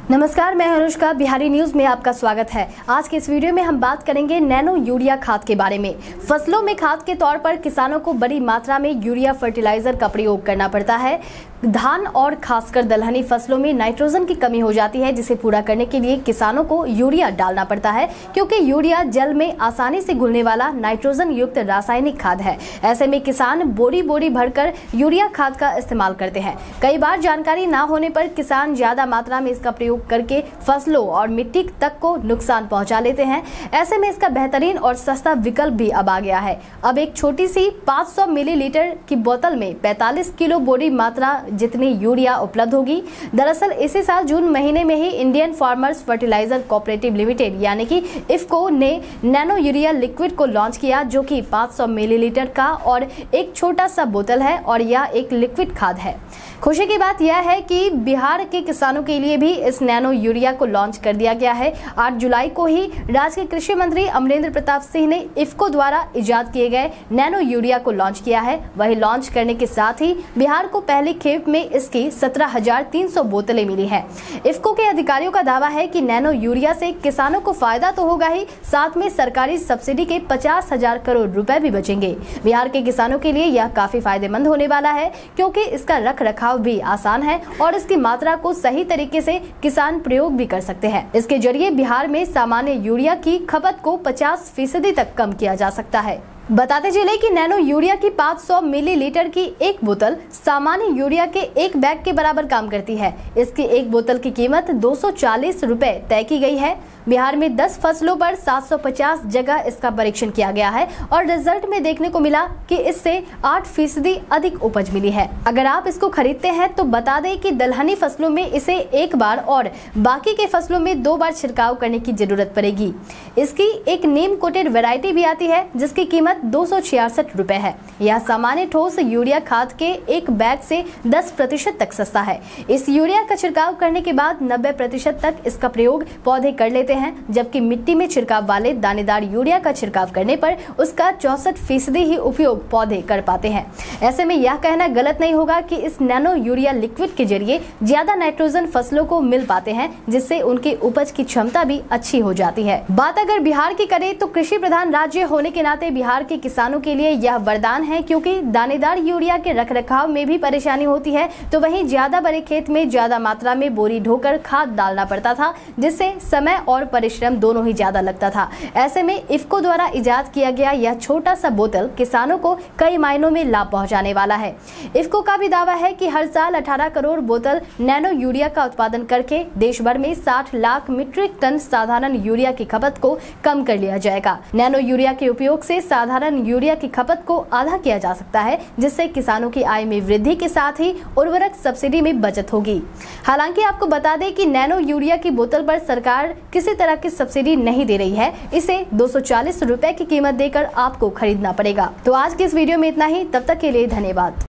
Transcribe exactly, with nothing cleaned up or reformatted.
नमस्कार, मैं अनुष्का, बिहारी न्यूज में आपका स्वागत है। आज के इस वीडियो में हम बात करेंगे नैनो यूरिया खाद के बारे में। फसलों में खाद के तौर पर किसानों को बड़ी मात्रा में यूरिया फर्टिलाइजर का प्रयोग करना पड़ता है। धान और खासकर दलहनी फसलों में नाइट्रोजन की कमी हो जाती है, जिसे पूरा करने के लिए किसानों को यूरिया डालना पड़ता है, क्योंकि यूरिया जल में आसानी से घुलने वाला नाइट्रोजन युक्त रासायनिक खाद है। ऐसे में किसान बोरी बोरी भरकर यूरिया खाद का इस्तेमाल करते हैं। कई बार जानकारी न होने पर किसान ज्यादा मात्रा में इसका प्रयोग करके फसलों और मिट्टी तक को नुकसान पहुंचा लेते हैं। ऐसे में इसका बेहतरीन और सस्ता विकल्प भी अब आ गया है। अब एक छोटी सी पाँच सौ मिलीलीटर की बोतल में पैंतालीस किलो बोरी मात्रा जितनी यूरिया उपलब्ध होगी। दरअसल इसी साल जून महीने में ही Indian farmers fertiliser cooperative limited यानी कि इफ्को ने नैनो यूरिया लिक्विड को लॉन्च किया, जो कि पाँच सौ मिलीलीटर का और एक छोटा सा बोतल है और यह एक लिक्विड खाद है। खुशी की बात यह है कि बिहार के किसानों के लिए भी इस नैनो यूरिया को लॉन्च कर दिया गया है। आठ जुलाई को ही राज्य के कृषि मंत्री अमरेंद्र प्रताप सिंह ने इफ्को द्वारा इजाद किए गए नैनो यूरिया को लॉन्च किया है। वही लॉन्च करने के साथ ही बिहार को पहली खेप में इसकी सत्रह हजार तीन सौ बोतलें मिली है। इफ्को के अधिकारियों का दावा है कि नैनो यूरिया से किसानों को फायदा तो होगा ही, साथ में सरकारी सब्सिडी के पचास हजार करोड़ रुपए भी बचेंगे। बिहार के किसानों के लिए यह काफी फायदेमंद होने वाला है, क्योंकि इसका रख रखाव भी आसान है और इसकी मात्रा को सही तरीके से किसान प्रयोग भी कर सकते हैं। इसके जरिए बिहार में सामान्य यूरिया की खपत को पचास फीसदी तक कम किया जा सकता है। बताते चले कि नैनो यूरिया की पाँच सौ मिलीलीटर की एक बोतल सामान्य यूरिया के एक बैग के बराबर काम करती है। इसकी एक बोतल की कीमत दो सौ चालीस रुपए तय की गई है। बिहार में दस फसलों पर सात सौ पचास जगह इसका परीक्षण किया गया है और रिजल्ट में देखने को मिला कि इससे आठ फीसदी अधिक उपज मिली है। अगर आप इसको खरीदते हैं तो बता दें कि दलहनी फसलों में इसे एक बार और बाकी के फसलों में दो बार छिड़काव करने की जरूरत पड़ेगी। इसकी एक नीम कोटेड वैरायटी भी आती है, जिसकी कीमत दो सौ छियासठ रुपए है। यह सामान्य ठोस यूरिया खाद के एक बैग से दस प्रतिशत तक सस्ता है। इस यूरिया का छिड़काव करने के बाद नब्बे प्रतिशत तक इसका प्रयोग पौधे कर लेते हैं, जबकि मिट्टी में छिड़काव वाले दानेदार यूरिया का छिड़काव करने पर उसका चौसठ फीसदी ही उपयोग पौधे कर पाते हैं। ऐसे में यह कहना गलत नहीं होगा कि इस नैनो यूरिया लिक्विड के जरिए ज्यादा नाइट्रोजन फसलों को मिल पाते हैं, जिससे उनकी उपज की क्षमता भी अच्छी हो जाती है। बात अगर बिहार की करें तो कृषि प्रधान राज्य होने के नाते बिहार के किसानों के लिए यह वरदान है, क्योंकि दानेदार यूरिया के रखरखाव में भी परेशानी होती है, तो वहीं ज्यादा बड़े खेत में ज्यादा मात्रा में बोरी ढोकर खाद डालना पड़ता था, जिससे समय और परिश्रम दोनों ही ज्यादा लगता था। ऐसे में इफ्को द्वारा इजाद किया गया यह छोटा सा बोतल किसानों को कई मायनों में लाभ पहुंचाने वाला है। इफ्को का भी दावा है कि हर साल अठारह करोड़ बोतल नैनो यूरिया का उत्पादन करके देश भर में साठ लाख मीट्रिक टन साधारण यूरिया की खपत को कम कर लिया जाएगा। नैनो यूरिया के उपयोग से साधारण यूरिया की खपत को आधा किया जा सकता है, जिससे किसानों की आय में वृद्धि के साथ ही उर्वरक सब्सिडी में बचत होगी। हालांकि आपको बता दें कि नैनो यूरिया की बोतल पर सरकार किसी तरह की सब्सिडी नहीं दे रही है। इसे दो सौ चालीस रुपए की कीमत देकर आपको खरीदना पड़ेगा। तो आज के इस वीडियो में इतना ही। तब तक के लिए धन्यवाद।